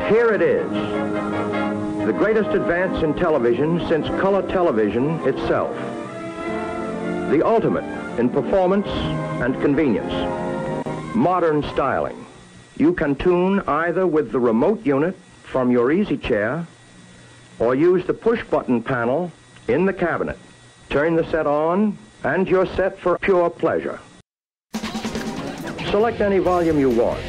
Here it is, the greatest advance in television since color television itself. The ultimate in performance and convenience. Modern styling. You can tune either with the remote unit from your easy chair or use the push-button panel in the cabinet. Turn the set on and you're set for pure pleasure. Select any volume you want.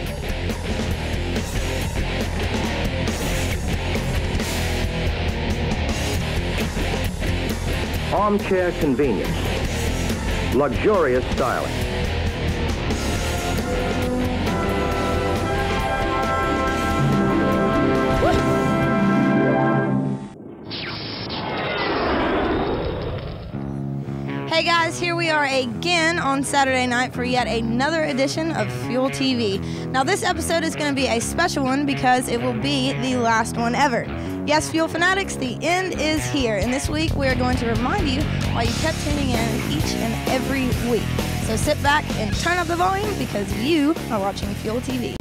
Armchair convenience. Luxurious styling. Hey guys, here we are again on Saturday night for yet another edition of Fuel TV. Now this episode is going to be a special one because it will be the last one ever. Yes, Fuel Fanatics, the end is here, and this week we are going to remind you why you kept tuning in each and every week. So sit back and turn up the volume because you are watching Fuel TV.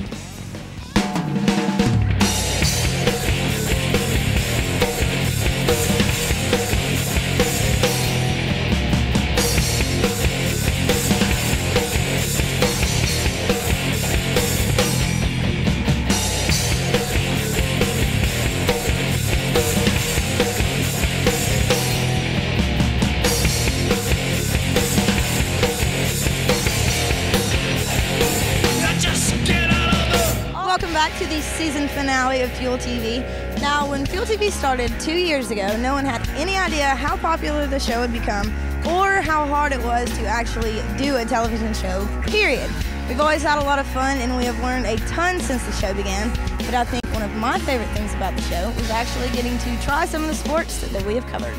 Back to the season finale of Fuel TV. Now, when Fuel TV started 2 years ago, no one had any idea how popular the show would become or how hard it was to actually do a television show, period. We've always had a lot of fun and we have learned a ton since the show began, but I think one of my favorite things about the show was actually getting to try some of the sports that we have covered.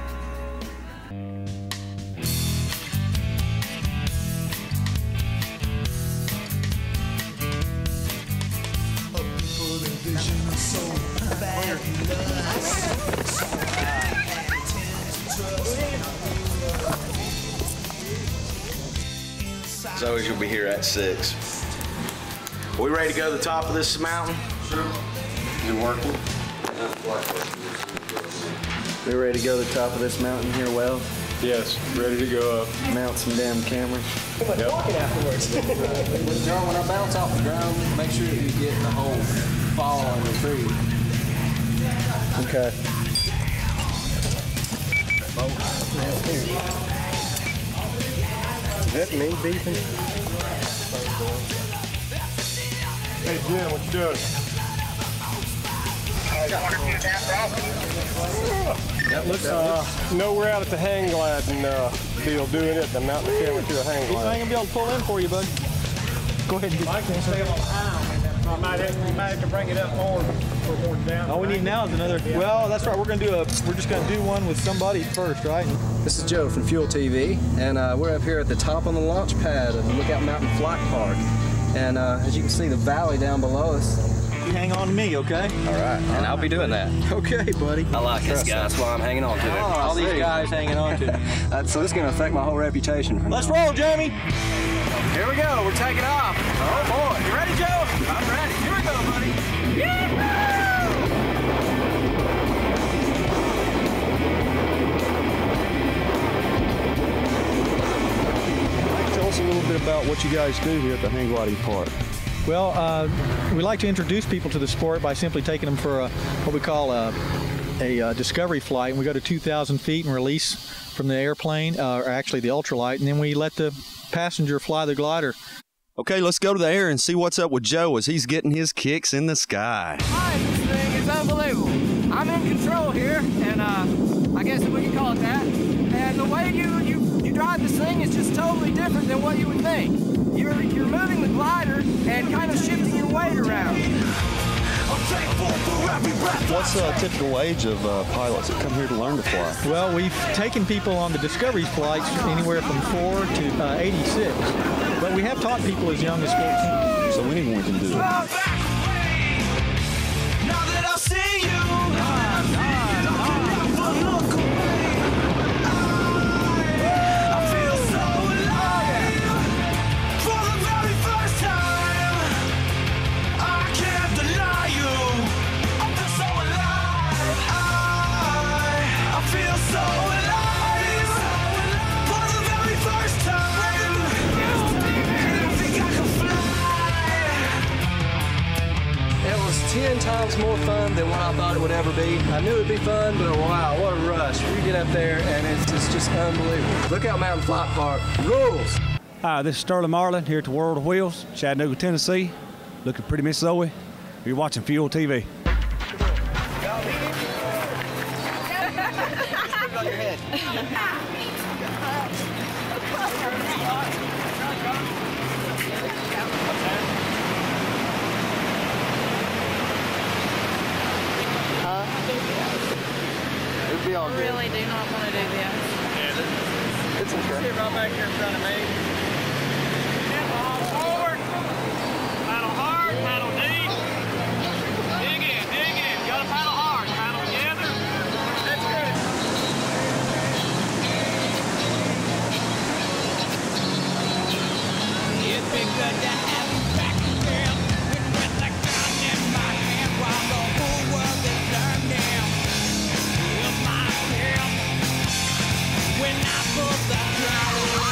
As always, you'll be here at 6. Are we ready to go to the top of this mountain? Sure. You working? We ready to go to the top of this mountain here, Wells? Yes, ready to go up. Mount some damn cameras. Yep. When I bounce off the ground, make sure you get the whole fall on the tree. Okay. Is that me beeping? Hey Jim, what you doing? That looks No, we're out at the hang gliding deal doing it. I'm mounting the camera to a hang glide. I ain't gonna be able to pull in for you, bud. Go ahead and Mike can stay on time. You might have to bring it up more down. all we need now is another. Well, that's right. We're just gonna do one with somebody first, right? This is Joe from Fuel TV, and we're up here at the top on the launch pad of Lookout Mountain Flight Park. And as you can see, the valley down below us. You hang on to me, okay? All right, and I'll be doing that. Okay, buddy. I like this guy, that's why I'm hanging on to it. All these guys hanging on to me. So this is gonna affect my whole reputation. Let's roll, Jamie. Here we go, we're taking off. Oh boy, you ready, Joe? I'm ready. Here we go, buddy. Tell us a little bit about what you guys do here at the hang gliding park. Well, we like to introduce people to the sport by simply taking them for what we call a discovery flight. And we go to 2,000 feet and release from the airplane, or actually the ultralight, and then we let the passenger fly the glider. Okay, let's go to the air and see what's up with Joe as he's getting his kicks in the sky. Hi, this thing is unbelievable. I'm in control here, and I guess we can call it that. And the way you drive this thing is just totally different than what you would think. You're moving the glider and kind of shifting your weight around. What's the typical age of pilots that come here to learn to fly? Well, we've taken people on the discovery flights anywhere from 4 to 86, but we have taught people as young as 14. So anyone can do it. Now that I see you, I feel so alive. For the very first time, I can't deny you. It's more fun than what I thought it would ever be. I knew it'd be fun, but wow, what a rush. You get up there and it's just unbelievable. Lookout Mountain Flight Park rules. Hi, this is Sterling Marlin here at the World of Wheels, Chattanooga, Tennessee. Looking pretty Miss Zoe. You're watching Fuel TV. It'd be all I good. really do not want to do this. It's okay. Sit right back here in front of me. Ball forward. Paddle hard, paddle deep. Dig in, dig in. You gotta paddle hard. Paddle together. That's good. It'd be good to have you back again. With the gun in my hand while the whole world is learning. Feel my hand when I pull the throttle.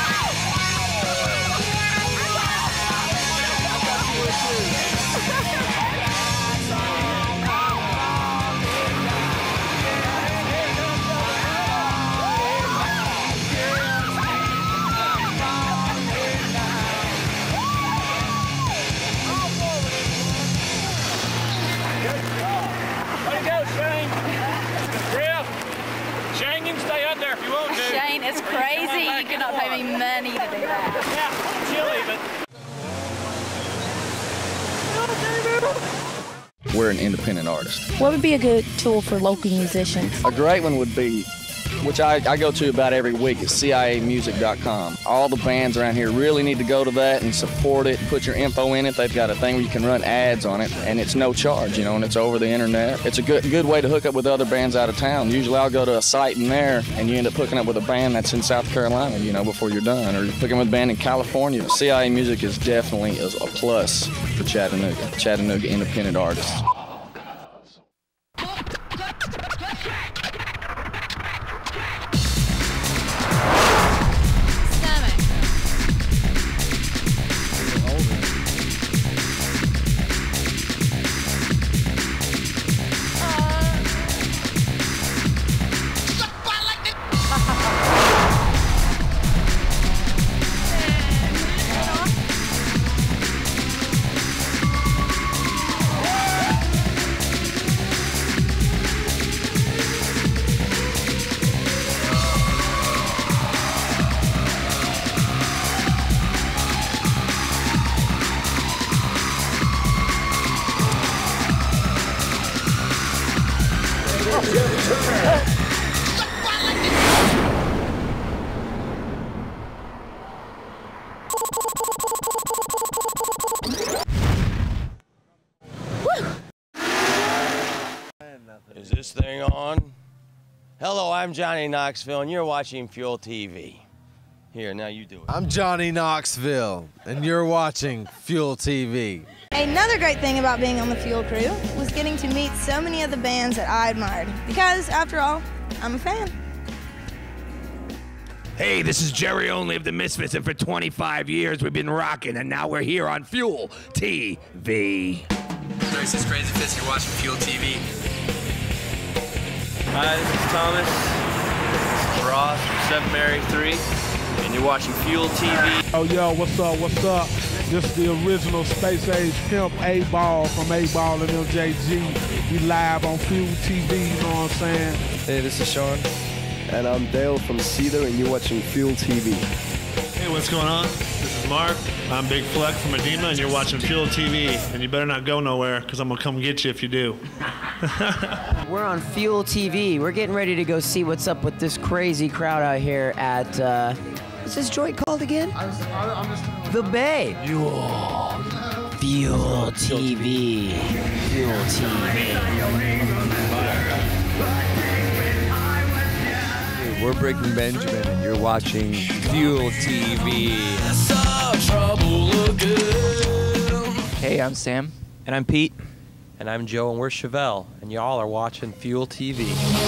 Way to go, Shane. Griff. Shane, you can stay up there if you want to. Shane, it's crazy. You cannot pay me money to do that. Yeah, chilly, but We're an independent artist. What would be a good tool for local musicians? A great one would be, which I go to about every week, is ciamusic.com. All the bands around here really need to go to that and support it, put your info in it. They've got a thing where you can run ads on it, and it's no charge, and it's over the internet. It's a good way to hook up with other bands out of town. Usually I'll go to a site in there, and you end up hooking up with a band that's in South Carolina, before you're done, or hooking with a band in California. CIA Music is definitely a plus for Chattanooga independent artists. Is this thing on? Hello, I'm Johnny Knoxville, and you're watching Fuel TV. Here, now you do it. I'm Johnny Knoxville, and you're watching Fuel TV. Another great thing about being on the Fuel crew was getting to meet so many of the bands that I admired. Because, after all, I'm a fan. Hey, this is Jerry Only of the Misfits, and for 25 years we've been rocking, and now we're here on Fuel TV. This is Crazy Fist, you're watching Fuel TV. Hi, this is Thomas. This is Ross from 7 Mary 3, and you're watching Fuel TV. Oh, yo, what's up, what's up? This is the original Space Age Pimp A-Ball from A-Ball and MJG. We live on Fuel TV, you know what I'm saying? Hey, this is Sean. And I'm Dale from Cedar, and you're watching Fuel TV. Hey, what's going on? This is Mark. I'm Big Fleck from Edema, and you're watching Fuel TV. And you better not go nowhere, because I'm going to come get you if you do. We're on Fuel TV. We're getting ready to go see what's up with this crazy crowd out here at, what's this joint called again? The Bay. Fuel TV. Fuel TV. We're Breaking Benjamin, and you're watching Fuel TV. Hey, I'm Sam. And I'm Pete. And I'm Joe, and we're Chevelle, and y'all are watching Fuel TV.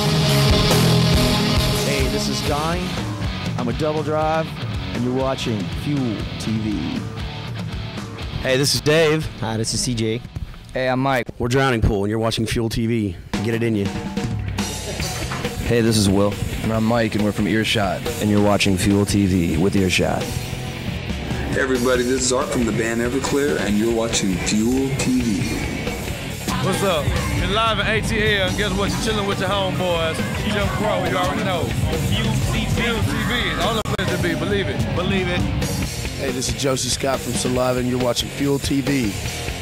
Hey, this is Donnie. I'm a Double Drive, and you're watching Fuel TV. Hey, this is Dave. Hi, this is CJ. Hey, I'm Mike. We're Drowning Pool, and you're watching Fuel TV. Get it in you. Hey, this is Will. And I'm Mike, and we're from Earshot. And you're watching Fuel TV with Earshot. Hey everybody, this is Art from the band Everclear, and you're watching Fuel TV. What's up? You're live at ATL, and guess what? You're chilling with your homeboys. Jim Crow, you already know. Fuel TV. All the place to be, believe it. Believe it. Hey, this is Josie Scott from Saliva, and you're watching Fuel TV.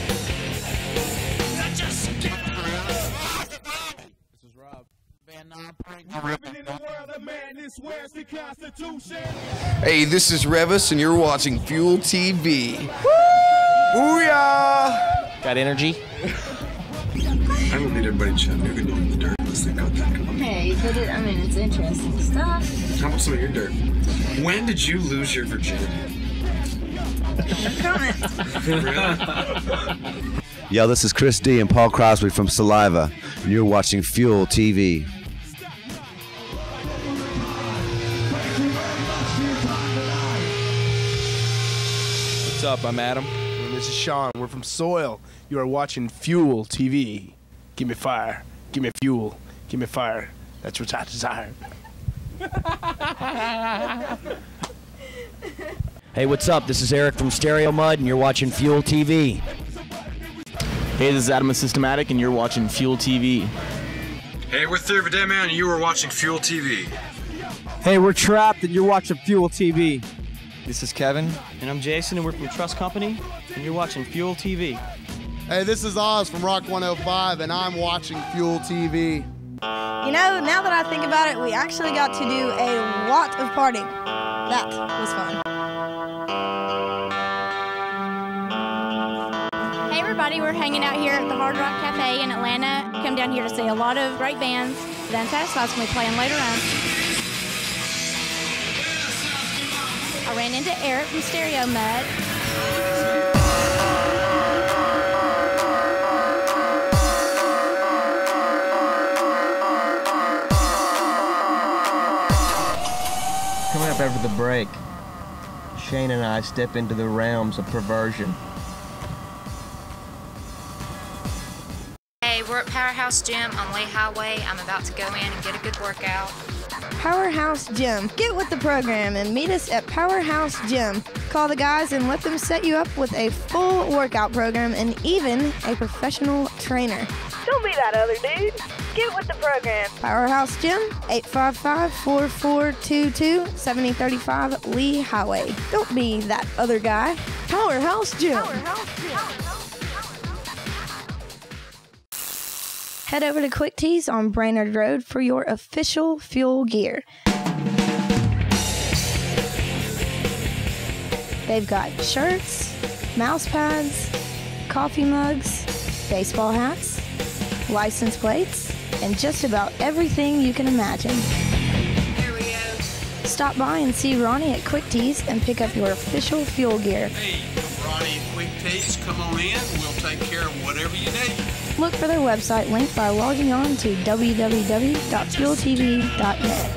Hey, this is Revis, and you're watching Fuel TV. Booyah! Got energy? I don't need everybody Chattanooga doing the dirt unless they got that. Hey, but it's interesting stuff. How about some of your dirt? When did you lose your virginity? Yo, this is Chris D and Paul Crosby from Saliva, and you're watching Fuel TV. What's up? I'm Adam. And this is Sean. We're from Soil. You are watching Fuel TV. Give me fire. Give me fuel. Give me fire. That's what I desire. Hey, what's up? This is Eric from Stereo Mud, and you're watching Fuel TV. Hey, this is Adam of Systematic, and you're watching Fuel TV. Hey, we're Theory of a Dead Man, and you are watching Fuel TV. Hey, we're Trapped, and you're watching Fuel TV. This is Kevin. And I'm Jason, and we're from Trust Company, and you're watching Fuel TV. Hey, this is Oz from Rock 105, and I'm watching Fuel TV. You know, now that I think about it, we actually got to do a lot of partying. That was fun. Hey everybody, we're hanging out here at the Hard Rock Cafe in Atlanta. Come down here to see a lot of great bands. The Unsatisfied's going to be playing later on. I ran into Eric from Stereo Mud. Coming up after the break, Shane and I step into the realms of perversion. Hey, we're at Powerhouse Gym on Lee Highway. I'm about to go in and get a good workout. Powerhouse Gym. Get with the program and meet us at Powerhouse Gym. Call the guys and let them set you up with a full workout program and even a professional trainer. Don't be that other dude. Get with the program. Powerhouse Gym, 855-4422-7035 Lee Highway. Don't be that other guy. Powerhouse Gym. Head over to Quick Tees on Brainerd Road for your official fuel gear. They've got shirts, mouse pads, coffee mugs, baseball hats, license plates, and just about everything you can imagine. Here we go. Stop by and see Ronnie at Quick Tees and pick up your official fuel gear. Hey, Ronnie at Quick Tees, come on in. We'll take care of whatever you need. Look for their website linked by logging on to www.fueltv.net.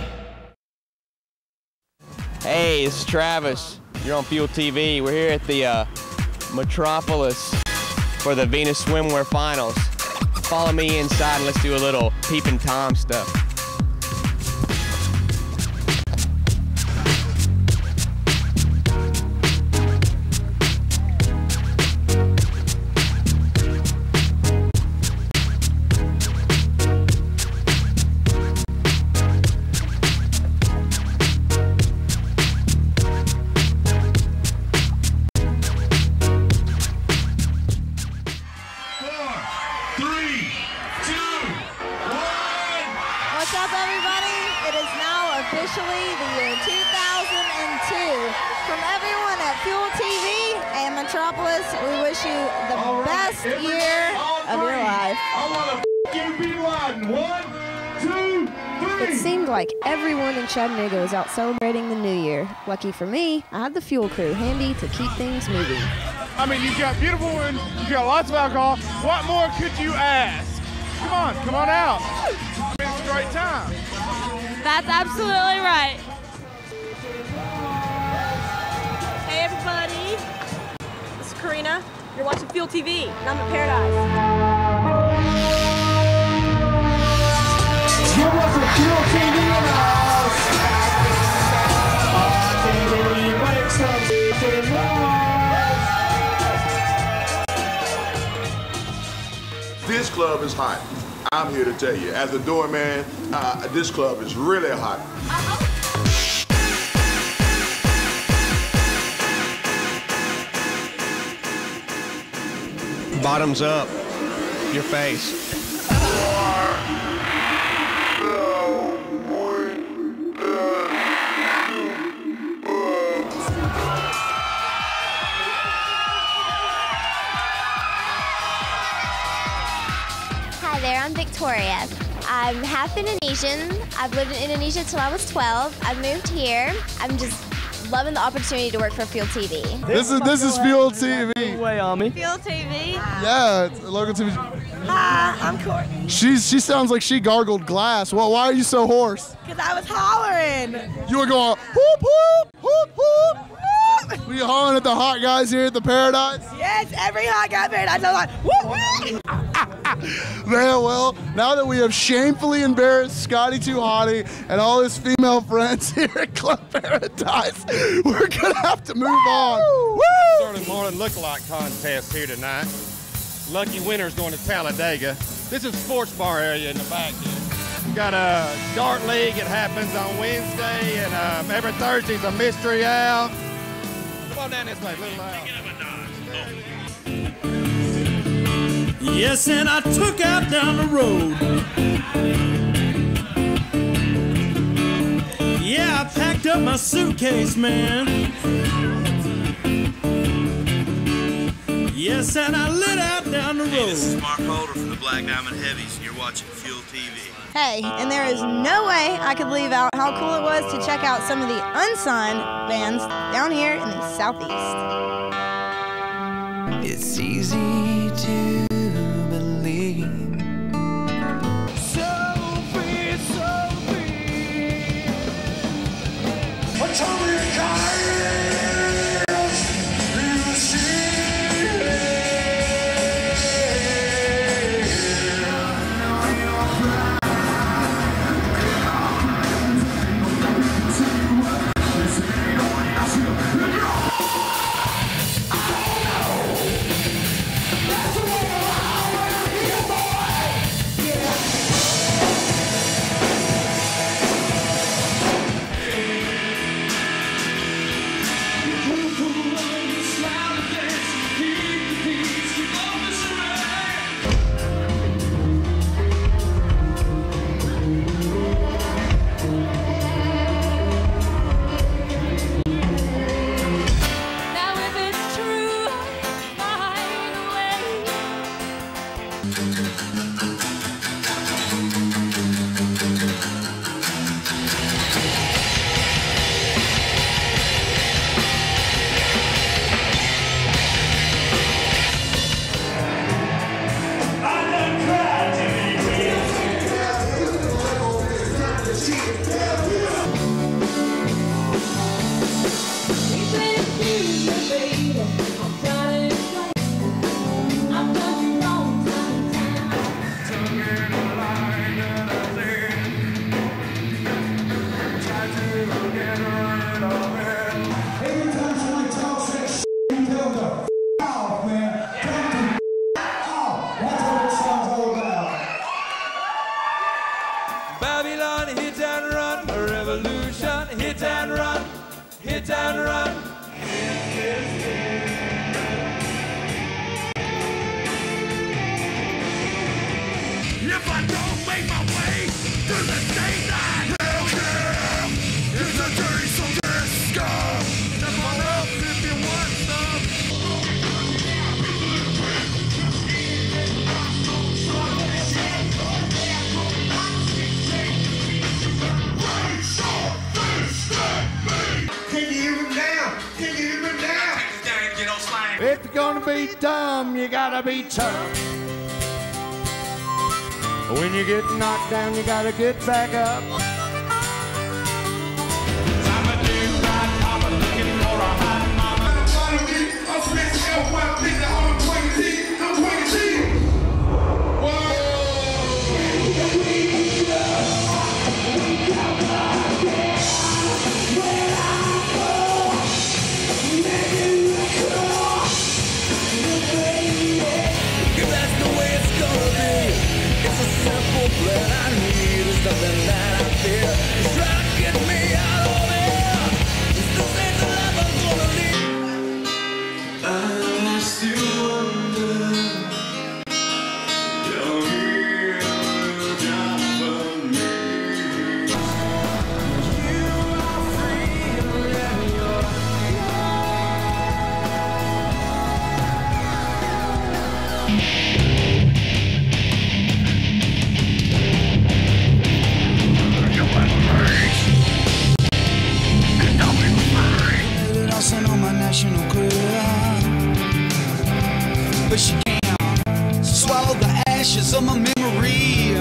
Hey, this is Travis. You're on Fuel TV. We're here at the Metropolis for the Venus Swimwear Finals. Follow me inside and let's do a little peeping Tom stuff. What's up, everybody? It is now officially the year 2002. From everyone at Fuel TV and Metropolis, we wish you the best year of your life. It seemed like everyone in Chattanooga was out celebrating the new year. Lucky for me, I had the fuel crew handy to keep things moving. I mean, you've got beautiful women, you've got lots of alcohol. What more could you ask? Come on out. It's been a great time. That's absolutely right. Hey everybody, this is Karina. You're watching Fuel Fuel TV, and I'm at Paradise. You're watching Fuel TV in the house. This club is hot. I'm here to tell you, as a doorman, this club is really hot. Bottoms up. Your face. Hi there, I'm Victoria. I'm half Indonesian. I've lived in Indonesia till I was 12. I've moved here. I'm just loving the opportunity to work for Fuel TV. This is Fuel TV. Way on me. Fuel TV. Yeah, it's local TV. Hi, I'm Courtney. She sounds like she gargled glass. Well, why are you so hoarse? Because I was hollering. You were going whoop whoop whoop whoop. Were you hollering at the hot guys here at the Paradise? Yes, every hot guy at Paradise. I was like, whoop whoop. Man, well, now that we have shamefully embarrassed Scotty Too Hottie and all his female friends here at Club Paradise, we're gonna have to move on. Woo! Starting morning lookalike contest here tonight. Lucky winner's going to Talladega. This is sports bar area in the back here. We got a dart league. It happens on Wednesday, and every Thursday's a mystery out. Come on down this way, little loud. Yes, and I took out down the road. Yeah, I packed up my suitcase, man. Yes, and I lit out down the road. Hey, this is Mark Holder from the Black Diamond Heavies, and you're watching Fuel TV. Hey, and there is no way I could leave out how cool it was to check out some of the unsigned bands down here in the Southeast. It's easy to believe. So free, so free. What's over your cars? You see. Babylon, hit and run, a revolution, hit and run, hit and run. If I don't make my way through the daylight, hell yeah, it's a dirty soldier scum. Step on up if you want some. Can you hear him now? Can you hear him now? If you're gonna be dumb, you gotta be tough. When you get knocked down, you gotta get back up. I'm a dude right papa looking for a hot mama. I'm trying to be a flex L1 big, I'm a that I need is something that I fear. It's trying to get me out of here. It's the same life I'm gonna live. I still wonder, don't you down for me? You are free and you're on my national grid, but she can't swallow the ashes of my memory.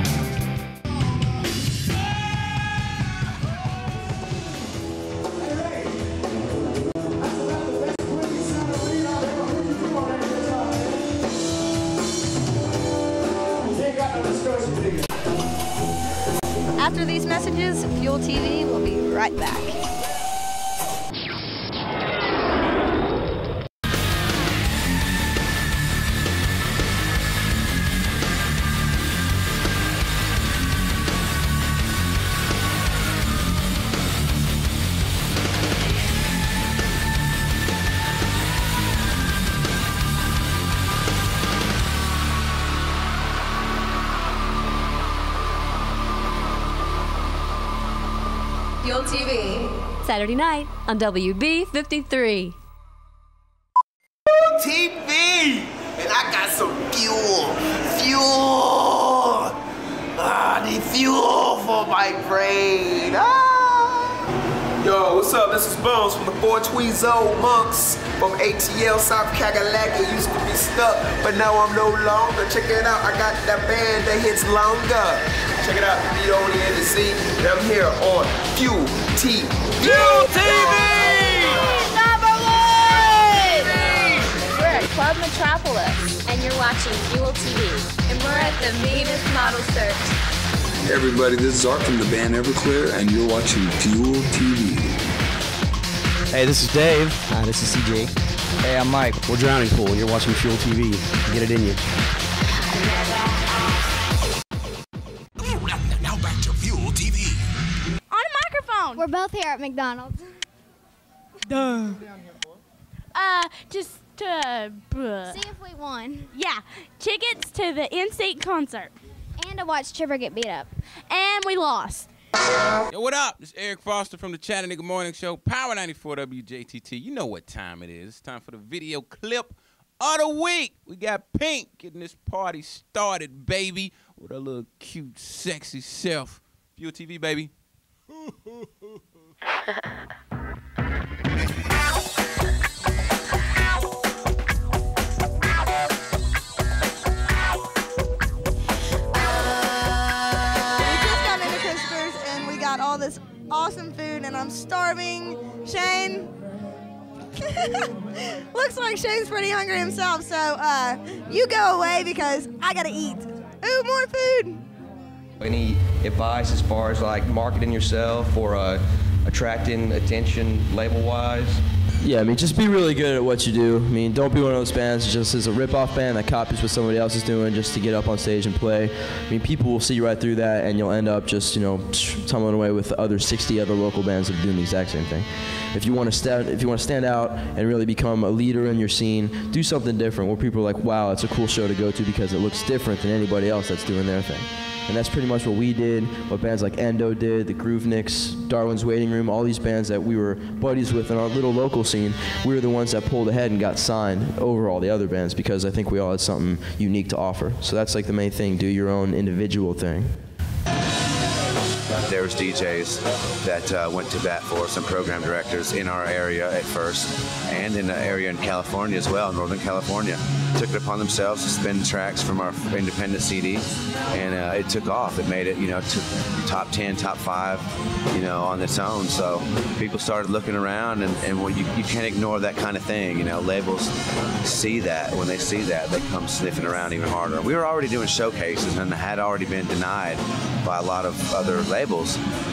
After these messages, Fuel TV will be right back. Fuel TV. Saturday night on WB 53. TV! And I got some fuel. Fuel! I need fuel for my brain. Yo, what's up? This is Bones from the 420 Monks from ATL, South Kakalaki. Used to be stuck, but now I'm no longer. Check it out, I got that band that hits longer. Check it out, the beat only in the scene. And I'm here on Fuel TV. Fuel TV! Number one! We're at Club Metropolis, and you're watching Fuel TV. And we're at the Venus Model Search. Hey everybody, this is Art from the band Everclear, and you're watching Fuel TV. Hey, this is Dave. Hi, this is CJ. Hey, I'm Mike. We're Drowning Pool. You're watching Fuel TV. Get it in you. Now back to Fuel TV. On a microphone. We're both here at McDonald's. Duh. Just to See if we won. Yeah, tickets to the NSYNC concert. And to watch Trevor get beat up. And we lost. Yo, what up? This is Eric Foster from the Chattanooga Morning Show, Power 94 WJTT. You know what time it is. It's time for the video clip of the week. We got Pink getting this party started, baby, with her little cute, sexy self. Fuel TV, baby. All this awesome food and I'm starving. Shane, looks like Shane's pretty hungry himself, so you go away because I gotta eat. Ooh, more food. Any advice as far as like marketing yourself or attracting attention label-wise? Yeah, I mean, just be really good at what you do. I mean, don't be one of those bands just as a rip-off band that copies what somebody else is doing just to get up on stage and play. I mean, people will see right through that, and you'll end up just, you know, tumbling away with the other 60 other local bands that are doing the exact same thing. If you want to stand out and really become a leader in your scene, do something different where people are like, wow, it's a cool show to go to because it looks different than anybody else that's doing their thing. And that's pretty much what we did, what bands like Endo did, the Groovenicks, Darwin's Waiting Room, all these bands that we were buddies with in our little local scene. We were the ones that pulled ahead and got signed over all the other bands because I think we all had something unique to offer. So that's like the main thing, do your own individual thing. There was DJs that went to bat for us and program directors in our area at first, and in the area in California as well, Northern California. Took it upon themselves to spin tracks from our independent CD, and it took off. It made it, you know, to top 10, top 5, you know, on its own. So people started looking around, and well, you can't ignore that kind of thing. You know, labels see that. When they see that, they come sniffing around even harder. We were already doing showcases and had already been denied by a lot of other labels.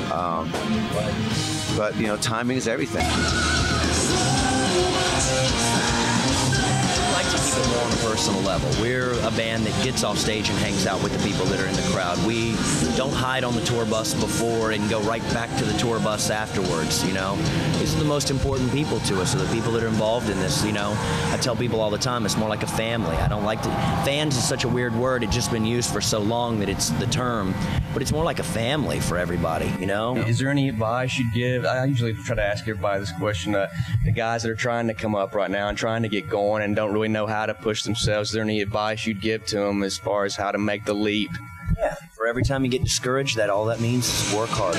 But you know, timing is everything. I'd like to keep it more on a personal level. We're a band that gets off stage and hangs out with the people that are in the crowd. We don't hide on the tour bus before and go right back to the tour bus afterwards, you know. These are the most important people to us, are the people that are involved in this, you know. I tell people all the time, it's more like a family. I don't like to, fans is such a weird word. It's just been used for so long that it's the term, but it's more like a family for everybody, you know. Is there any advice you'd give? I usually try to ask everybody this question. The guys that are trying to come up right now and trying to get going and don't really know how to push themselves, is there any advice you'd give to them as far as how to make the leap? Yeah, for every time you get discouraged, that all that means is work harder.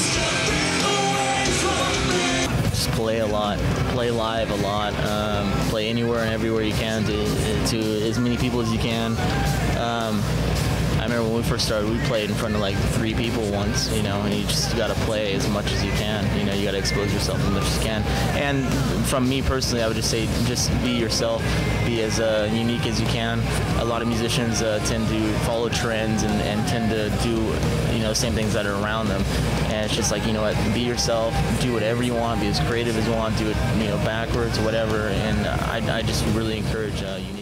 Just play a lot, play live a lot, play anywhere and everywhere you can to as many people as you can. I remember when we first started, we played in front of like 3 people once, you know, and you just got to play as much as you can. You know, you got to expose yourself as much as you can. And from me personally, I would just say, just be yourself, be as unique as you can. A lot of musicians tend to follow trends and tend to do, you know, same things that are around them. And it's just like, you know what, be yourself, do whatever you want, be as creative as you want, do it, you know, backwards or whatever. And I just really encourage uniqueness.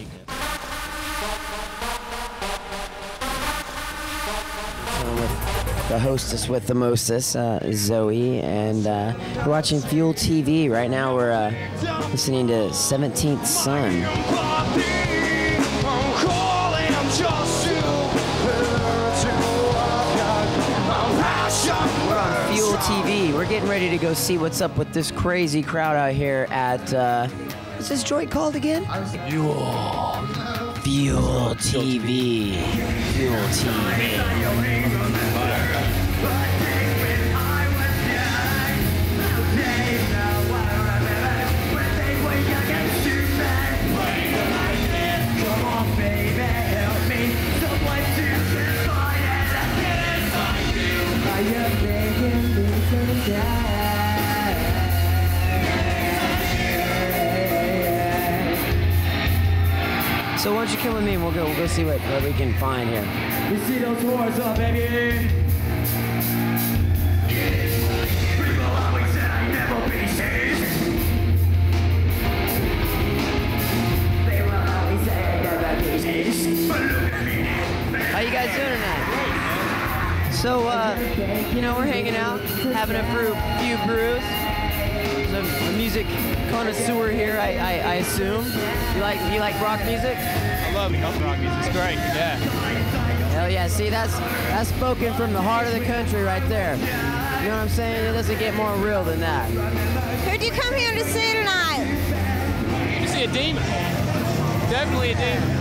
The hostess with the mostest, Zoe, and we're watching Fuel TV. Right now we're listening to 17th Son. We're on Fuel TV. We're getting ready to go see what's up with this crazy crowd out here at, what's this joint called again? Fuel TV. Fuel TV. So why don't you come with me and we'll go see what we can find here. We see those horns up, baby. People always said I'd never be safe. They will always say I'd never be safe. But look at me. How you guys doing tonight? So, you know, we're hanging out, having a few brews. A music connoisseur here, I assume. You like rock music? I love rock music. It's great. Yeah. Hell yeah! See, that's spoken from the heart of the country right there. You know what I'm saying? It doesn't get more real than that. Who'd you come here to see tonight? You see a demon. Definitely a demon.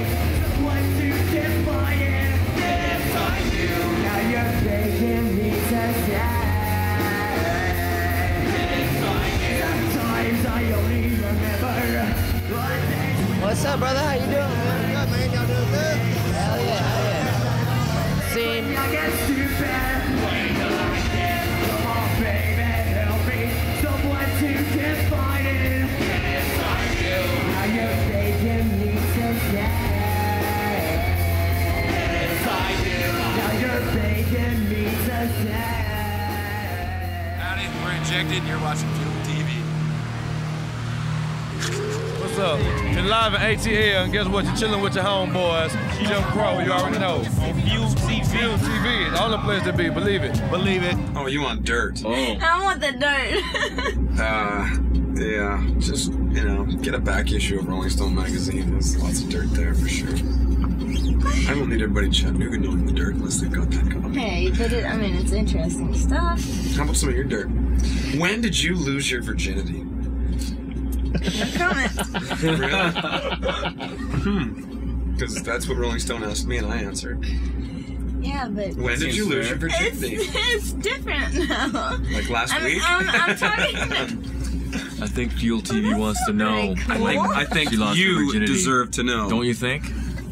What's up, brother? How you doing, man? Good, man. Y'all doing good? Hell yeah, hell yeah. Scene. Come on, baby, help me. Someone to define it. Now you're making me so sad. Yes, I do. Now you're making me so sad. Howdy, we're Injected. You're watching Fuel TV. What's up? You're live at ATL, and guess what? You're chilling with your homeboys. Jim Crow, you already know. On Fuel TV. Fuel TV, the only place to be, believe it. Believe it. Oh, you want dirt. Oh. I want the dirt. Yeah, just, you know, get a back issue of Rolling Stone magazine. There's lots of dirt there for sure. I don't need everybody Chattanooga knowing the dirt unless they've got that copy. Hey, but it's interesting stuff. How about some of your dirt? When did you lose your virginity? No comment. Really? Because that's what Rolling Stone asked me and I answered. Yeah, but... When did you lose your virginity? It's different now. Like last week? I'm talking... I think Fuel TV wants to know. I think you deserve to know. Don't you think?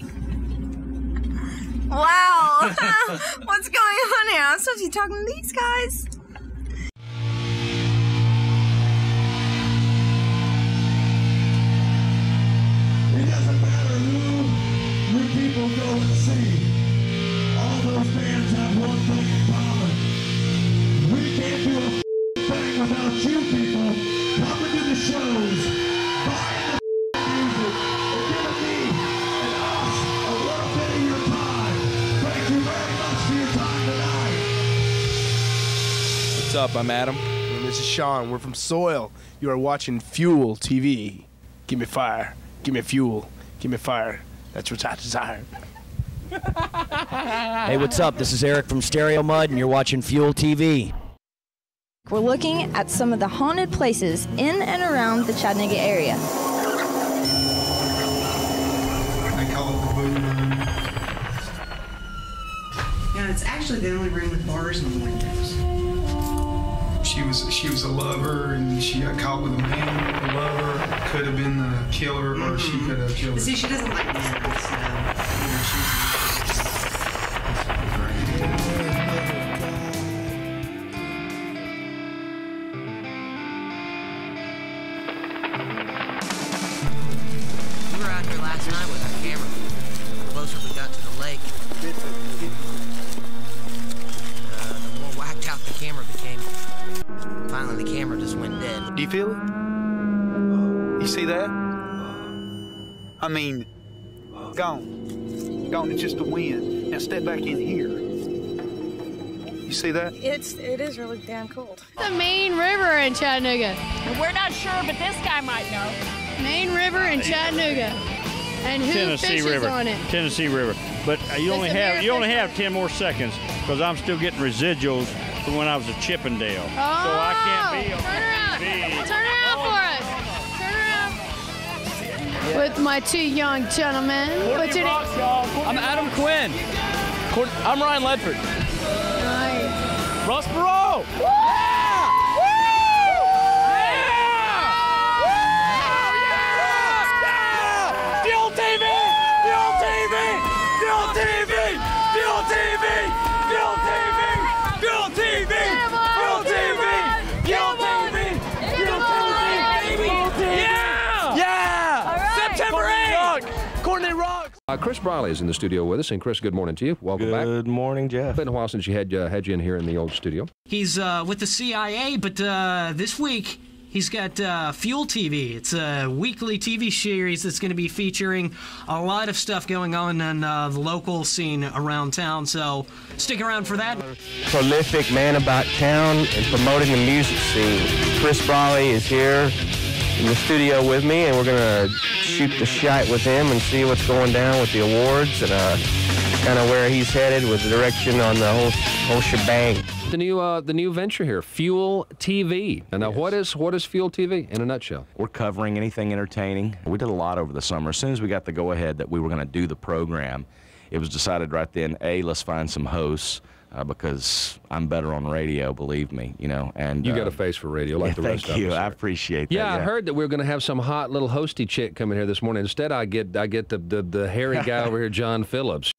Wow. What's going on here? I'm supposed to be talking to these guys. It doesn't matter who you people go and see. All those bands have one thing in common. We can't do a thing without you people coming to the shows, buying the music, and giving up? I'm Adam. And this is Sean. We're from Soil. You are watching Fuel TV. Give me fire. Give me fuel. Give me fire. That's what I desire. Hey, what's up? This is Eric from Stereo Mud, and you're watching Fuel TV. We're looking at some of the haunted places in and around the Chattanooga area. I call it the Boo Room. Yeah, it's actually the only room with bars on the windows. She was a lover, and she got caught with a man. The lover could have been the killer, or she could have killed her. See, she doesn't like men, so We were out here last night with our camera. The closer we got to the lake, the more whacked out the camera became. Finally, the camera just went dead. Do you feel it? You see that? I mean, gone. Gone. It's just the wind. Now step back in here. You see that? It is really damn cold. The main river in Chattanooga. We're not sure, but this guy might know. Main river in Chattanooga. And who Tennessee fishes River. on it? Tennessee River. But you only have 10 more seconds because I'm still getting residuals from when I was at Chippendale. So I can't be on Turn around. TV. Turn around for us. Turn around. With my two young gentlemen. What's your name? I'm Adam Quinn. I'm Ryan Ledford. Nice. Russ Perot. Chris Briley is in the studio with us, and Chris, good morning to you. Welcome back. Good morning, Jeff. Been a while since you had you in here in the old studio. He's with the CIA, but this week he's got Fuel TV. It's a weekly TV series that's going to be featuring a lot of stuff going on in the local scene around town, so stick around for that. Prolific man about town and promoting the music scene. Chris Briley is here in the studio with me, and we're going to shoot the shite with him and see what's going down with the awards and kind of where he's headed with the direction on the whole shebang. The new venture here, Fuel TV. And now, yes. what is Fuel TV in a nutshell? We're covering anything entertaining. We did a lot over the summer. As soon as we got the go-ahead that we were going to do the program, it was decided right then, let's find some hosts. Because I'm better on radio, believe me, and you got a face for radio, like the rest of us. Thank you, I appreciate that. Yeah, I heard that we were going to have some hot little hosty chick coming here this morning. Instead, I get the hairy guy over here, John Phillips.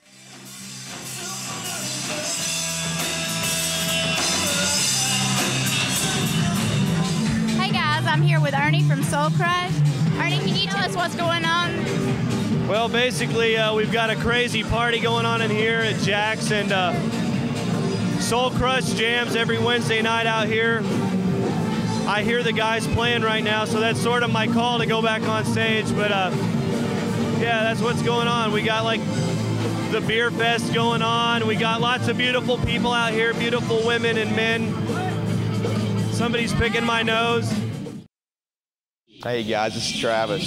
Hey guys, I'm here with Ernie from Soul Crush. Ernie, can you tell us what's going on? Well, basically, we've got a crazy party going on in here at Jack's, and Soul Crush jams every Wednesday night out here. I hear the guys playing right now, so that's sort of my call to go back on stage. But yeah, that's what's going on. We got like the beer fest going on. We got lots of beautiful people out here, beautiful women and men. Somebody's picking my nose. Hey guys, this is Travis.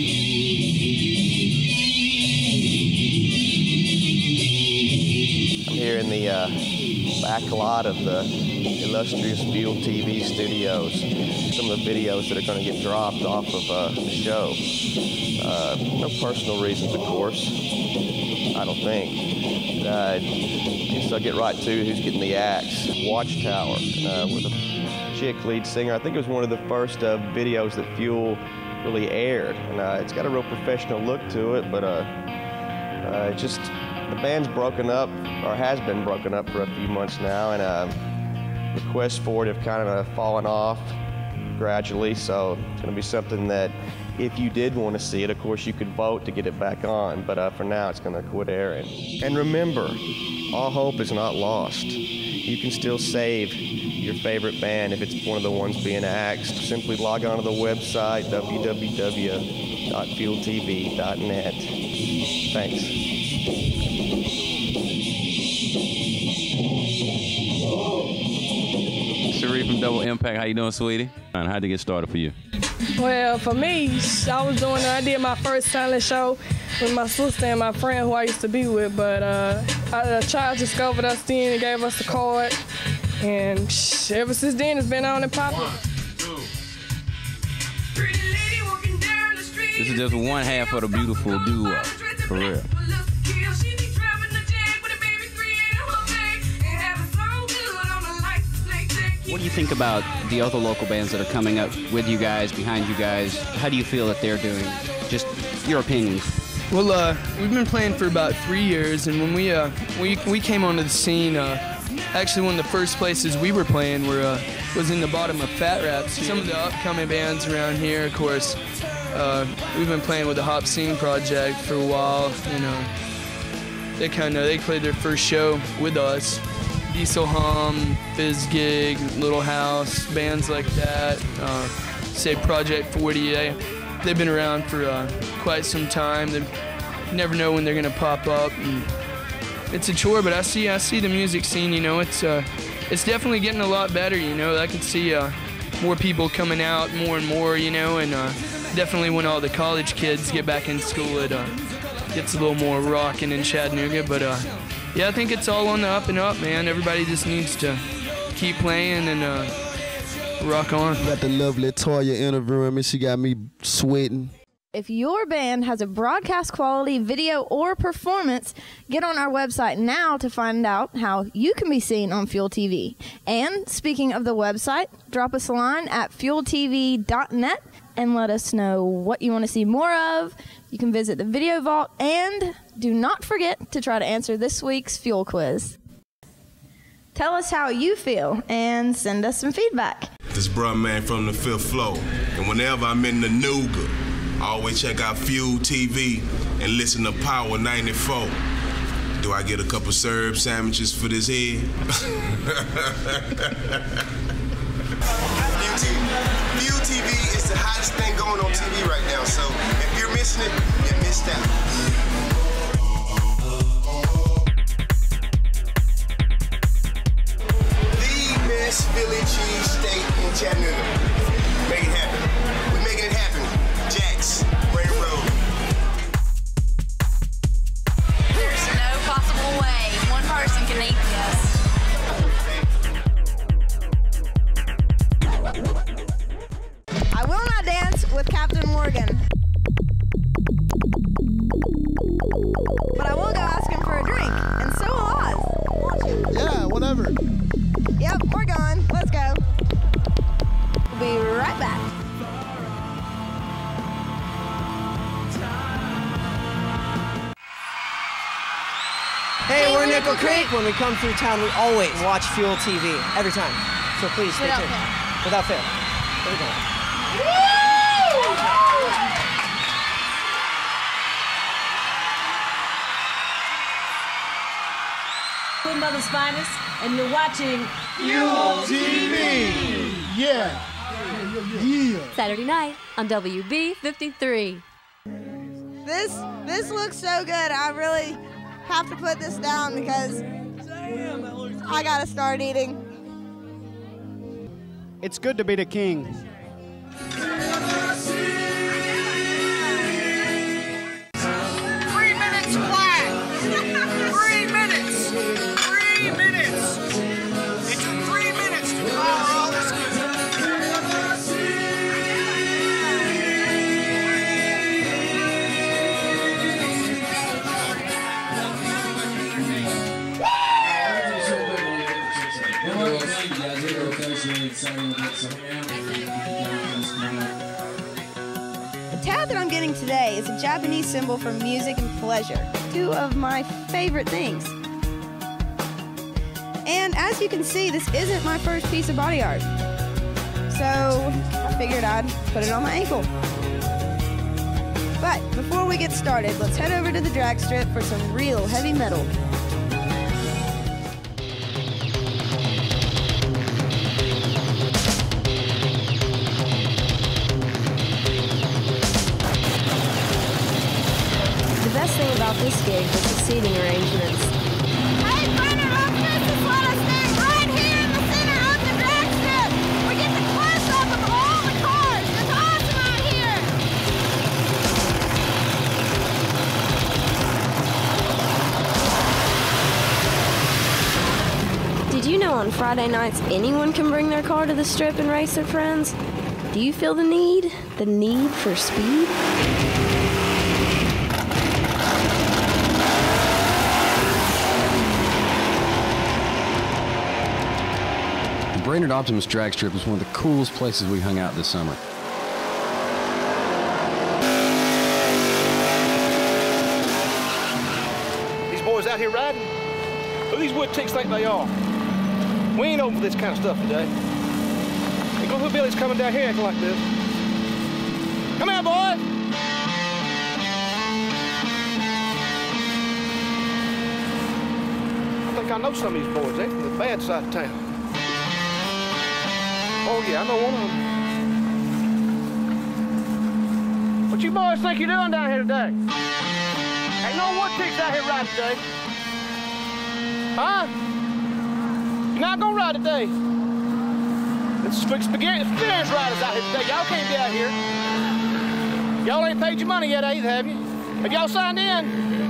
I'm here in the back lot of the illustrious Fuel TV studios. Some of the videos that are going to get dropped off of the show. No personal reasons, of course. I don't think. Guess I'll get right to who's getting the axe. Watchtower with a chick lead singer. I think it was one of the first videos that Fuel really aired. And it's got a real professional look to it, but just the band's broken up, or has been broken up for a few months now, and requests for it have kind of fallen off gradually, so it's going to be something that if you did want to see it, of course you could vote to get it back on, but for now it's going to quit airing. And remember, all hope is not lost. You can still save your favorite band if it's one of the ones being axed. Simply log on to the website, www.fueltv.net. Thanks. Sharif Double Impact. How you doing, sweetie? And how'd it get started for you? Well, for me, I did my first talent show with my sister and my friend who I used to be with, but a child discovered us then and gave us a card, and ever since then it's been on and popping. This is just one half of the beautiful duo, for real. What do you think about the other local bands that are coming up with you guys, behind you guys? How do you feel that they're doing? Just your opinions. Well, we've been playing for about 3 years, and when we came onto the scene, actually one of the first places we were playing was in the bottom of Fat Raps. Some of the upcoming bands around here, of course, we've been playing with the Hop Scene Project for a while. They played their first show with us. Diesel Hum, Fizz Gig, Little House, bands like that. Say Project 40. They've been around for quite some time. They never know when they're gonna pop up. And it's a chore, but I see the music scene. It's definitely getting a lot better. I can see more people coming out more and more. And definitely when all the college kids get back in school, it gets a little more rocking in Chattanooga. But yeah, I think it's all on the up and up, man. Everybody just needs to keep playing and rock on. Got the lovely Toya interviewing me. She got me sweating. If your band has a broadcast quality video or performance, get on our website now to find out how you can be seen on Fuel TV. And speaking of the website, drop us a line at fueltv.net and let us know what you want to see more of. You can visit the video vault, and do not forget to try to answer this week's Fuel quiz. Tell us how you feel and send us some feedback. This bruh man from the 5th floor, and whenever I'm in the Nooga, I always check out Fuel TV and listen to Power 94. Do I get a couple serb sandwiches for this head? Fuel TV is the hottest thing going on TV right now, so if you're missing it, you missed out. The best Philly cheese steak in Chattanooga. Make it happen. We're making it happen. Jack's, Ray Road. There's no possible way one person can eat this. I will not dance with Captain Morgan. But I will go ask him for a drink, and so will Oz. Yeah, whatever. Yep, we're gone. Let's go. We'll be right back. Hey, we're Nickel Creek. When we come through town, we always watch Fuel TV every time. So please stay tuned. Without fail. Every time. Mother's finest, and you're watching Fuel TV. Yeah. Saturday night on WB 53. This looks so good. I really have to put this down because I gotta start eating. It's good to be the king. 3 minutes flat. 3 minutes. 3 minutes. It took 3 minutes to power all this The tab that I'm getting today is a Japanese symbol for music and pleasure, two of my favorite things. And as you can see, this isn't my first piece of body art. So I figured I'd put it on my ankle. But before we get started, let's head over to the drag strip for some real heavy metal. The best thing about this gig was the seating arrangements. Hey, Brenner, up this is let us stay right here in the center of the drag strip. Friday nights anyone can bring their car to the strip and race their friends, do you feel the need for speed? The Brainerd Optimus drag strip is one of the coolest places we hung out this summer. These boys out here riding? Who these wood ticks think they are? We ain't open for this kind of stuff today. Ain't gonna put Billy's coming down here acting like this. Come out, boys! I think I know some of these boys. They're from the bad side of town. Oh, yeah, I know one of them. What you boys think you're doing down here today? Ain't no wood ticks out here riding today. Huh? You're not gonna ride today. It's experienced riders out here today. Y'all can't be out here. Y'all ain't paid your money yet either, have you? Have y'all signed in?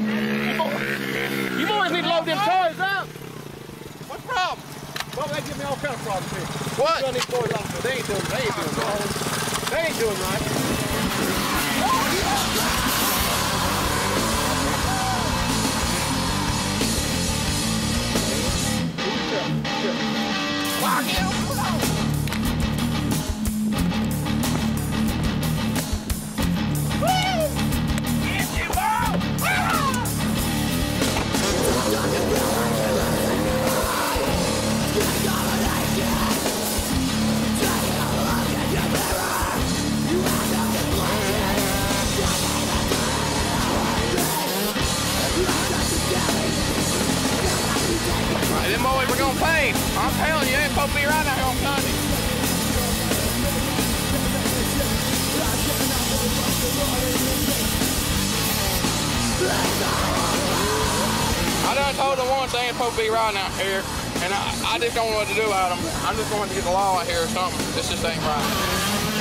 You boys need to load them toys up. What problem? Well, they give me all kind of problems here. What? These boys out there. They ain't doing right. They ain't doing right. Them boys were gonna pay. I'm telling you, they ain't supposed to be right out here on Sunday. I done told them once they ain't supposed to be riding out here, and I just don't know what to do about them. I'm just going to get the law out here or something. This just ain't right.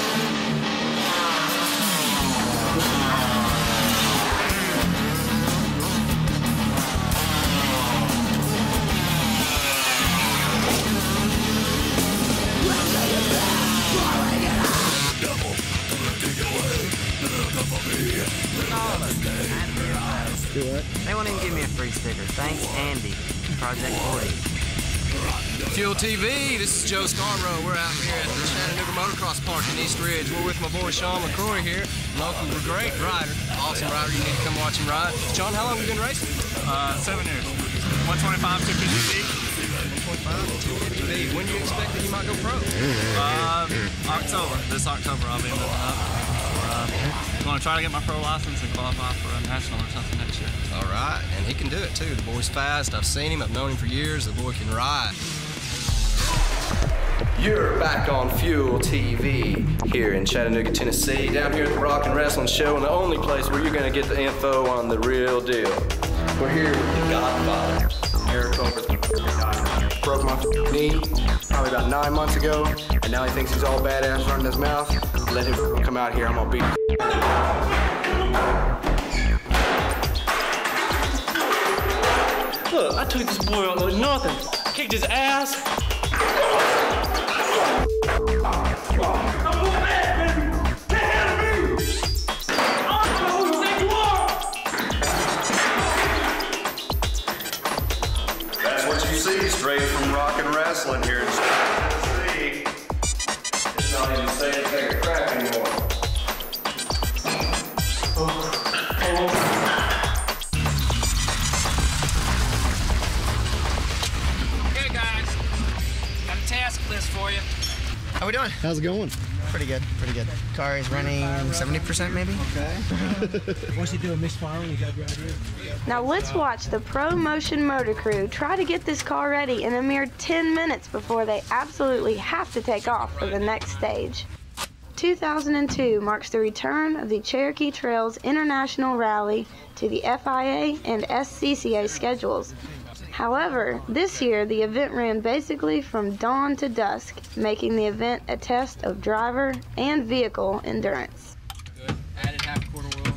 They won't even give me a free sticker. Thanks, Andy. Project 40. Fuel TV, this is Joe Scarborough. We're out here at the Chattanooga Motocross Park in East Ridge. We're with my boy Sean McCrory here, local great rider, awesome rider. You need to come watch him ride. Sean, how long have you been racing? 7 years. 125, 250. 125, 250. When do you expect that you might go pro? October. This October I'll be moving up. I'm going to try to get my pro license and qualify for a national or something next year. All right, and he can do it too. The boy's fast. I've seen him. I've known him for years. The boy can ride. You're back on Fuel TV here in Chattanooga, Tennessee, down here at the Rock and Wrestling Show, and the only place where you're going to get the info on the real deal. We're here with the Godfathers. Eric broke my knee probably about 9 months ago, and now he thinks he's all badass running his mouth. Let him come out here. I'm gonna beat him. Look, I took this boy out like nothing. Kicked his ass. That's what you see straight from Rock and Wrestling here in Tennessee. It's not even safe to take a crap anymore. Okay, guys. Got a task list for you. How we doing? How's it going? Pretty good, pretty good. Car is running 70% maybe. Okay. Once you do a misfiring, you got your idea. Now let's watch the Pro Motion Motor Crew try to get this car ready in a mere 10 minutes before they absolutely have to take off for the next stage. 2002 marks the return of the Cherokee Trails International Rally to the FIA and SCCA schedules. However, this year the event ran basically from dawn to dusk, making the event a test of driver and vehicle endurance. Good. Added half a quarter wheel.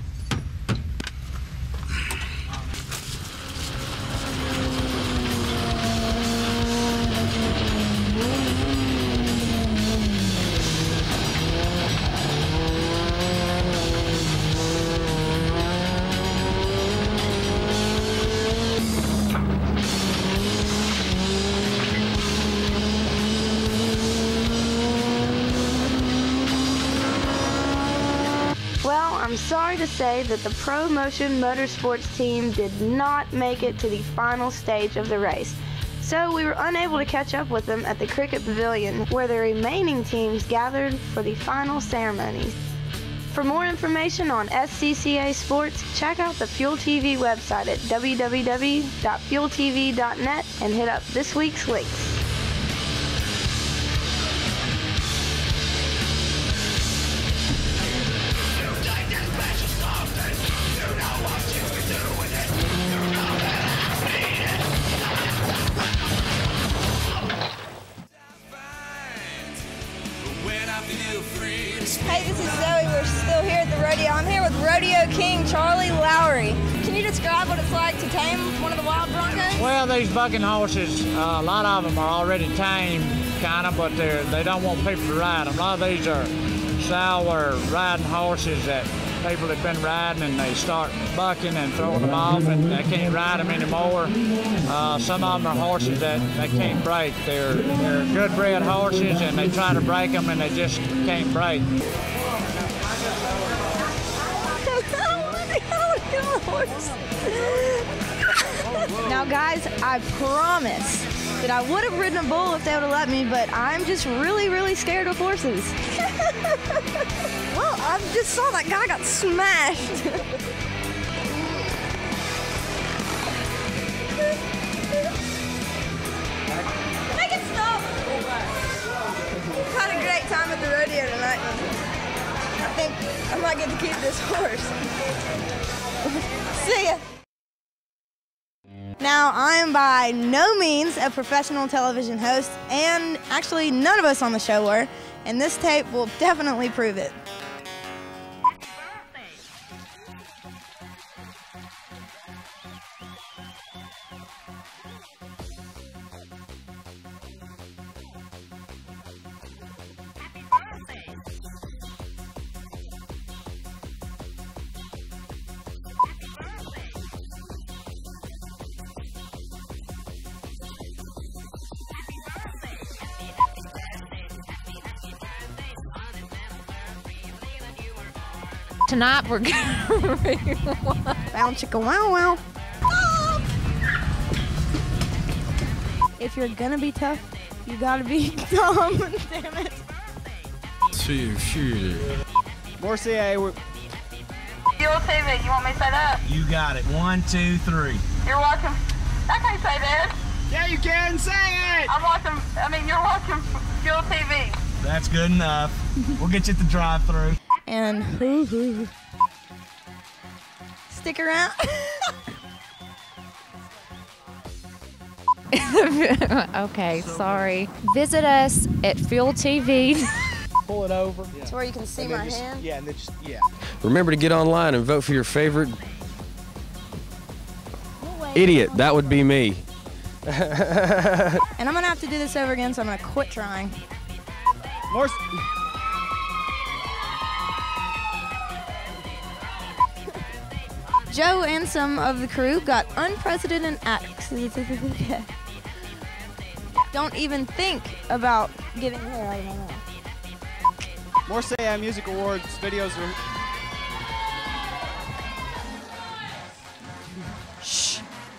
I'm sorry to say that the Pro Motion Motorsports team did not make it to the final stage of the race. So we were unable to catch up with them at the Cricket Pavilion, where the remaining teams gathered for the final ceremonies. For more information on SCCA sports, check out the Fuel TV website at www.fueltv.net and hit up this week's links. Hey, this is Zoe. We're still here at the rodeo. I'm here with Rodeo King Charlie Lowry. Can you describe what it's like to tame one of the wild broncos? Well, these bucking horses, a lot of them are already tamed, kind of, but they don't want people to ride them. A lot of these are sour riding horses that people have been riding, and they start bucking and throwing them off, and they can't ride them anymore. Some of them are horses that they can't break. They're good bred horses, and they try to break them, and they just can't break. Now, guys, I promise that I would have ridden a bull if they would have let me, but I'm just really, really scared of horses. Well, I just saw that guy got smashed. Make it stop. Had a great time at the rodeo tonight. I think I might get to keep this horse. See ya. Now, I am by no means a professional television host, and actually none of us on the show were, and this tape will definitely prove it. Tonight we're gonna Bow chicka wow wow. If you're gonna be tough, you gotta be dumb. Damn it. More CA. Fuel TV, you want me to say that? You got it. 1, 2, 3. You're watching. I can't say that. Yeah, you can say it. I'm watching. You're watching Fuel TV. That's good enough. We'll get you at the drive-thru. And stick around. Okay, sorry. Visit us at Fuel TV. Pull it over. It's where you can see my hand. Yeah, and then just, yeah. Remember to get online and vote for your favorite idiot. That would be me. And I'm gonna have to do this over again, so I'm gonna quit trying. More. Joe and some of the crew got unprecedented access. Don't even think about getting hair out of my mouth. More Say Music Awards videos are. Shh.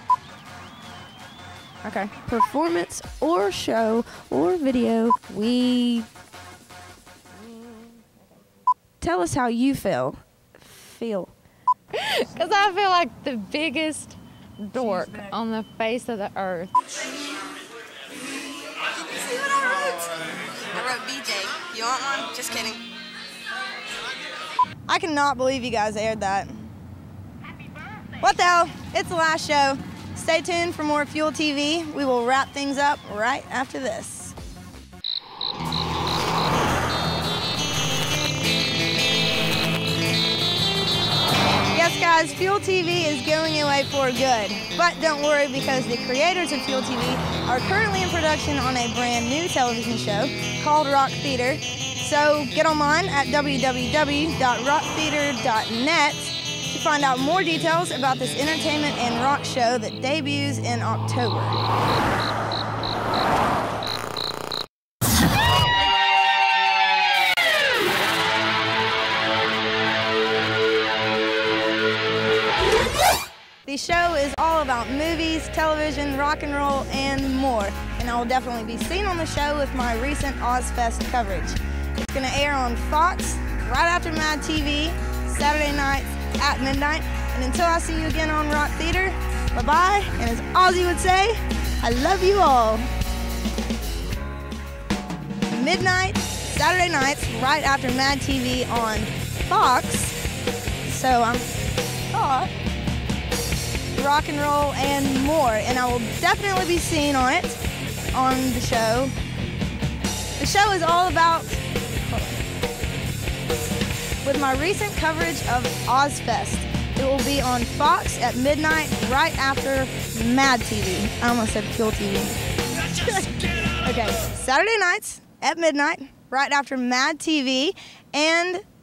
Okay. Performance or show or video. Tell us how you feel. Because I feel like the biggest dork on the face of the earth. See what I wrote? I wrote BJ. You want one? Just kidding. I cannot believe you guys aired that. What the hell? It's the last show. Stay tuned for more Fuel TV. We will wrap things up right after this. Yes, guys, Fuel TV is going away for good. But don't worry, because the creators of Fuel TV are currently in production on a brand new television show called Rock Theater. So get online at www.rocktheater.net to find out more details about this entertainment and rock show that debuts in October. TV show is all about movies, television, rock and roll, and more. And I will definitely be seen on the show with my recent Ozfest coverage. It's going to air on Fox right after Mad TV, Saturday nights at midnight. And until I see you again on Rock Theater, bye-bye. And as Ozzy would say, I love you all. Midnight, Saturday nights, right after Mad TV on Fox. So I'm rock and roll and more, and I will definitely be seen on it on the show. The show is all about, with my recent coverage of Ozfest. It will be on Fox at midnight, right after Mad TV. I almost said Fuel TV. Okay, Saturday nights at midnight, right after Mad TV, and